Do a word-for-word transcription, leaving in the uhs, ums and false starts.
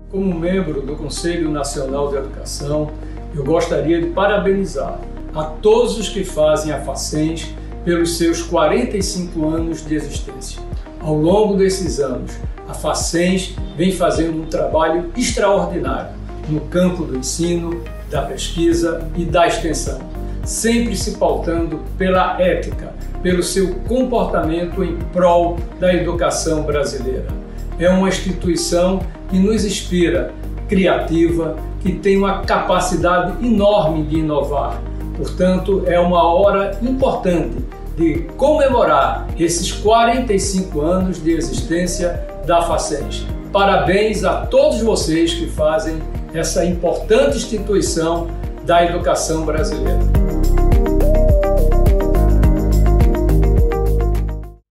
Como membro do Conselho Nacional de Educação, eu gostaria de parabenizar a todos os que fazem a Facens pelos seus quarenta e cinco anos de existência. Ao longo desses anos, a Facens vem fazendo um trabalho extraordinário no campo do ensino, da pesquisa e da extensão, sempre se pautando pela ética, pelo seu comportamento em prol da educação brasileira. É uma instituição que nos inspira, criativa, que tem uma capacidade enorme de inovar. Portanto, é uma hora importante de comemorar esses quarenta e cinco anos de existência da Facens. Parabéns a todos vocês que fazem essa importante instituição da educação brasileira.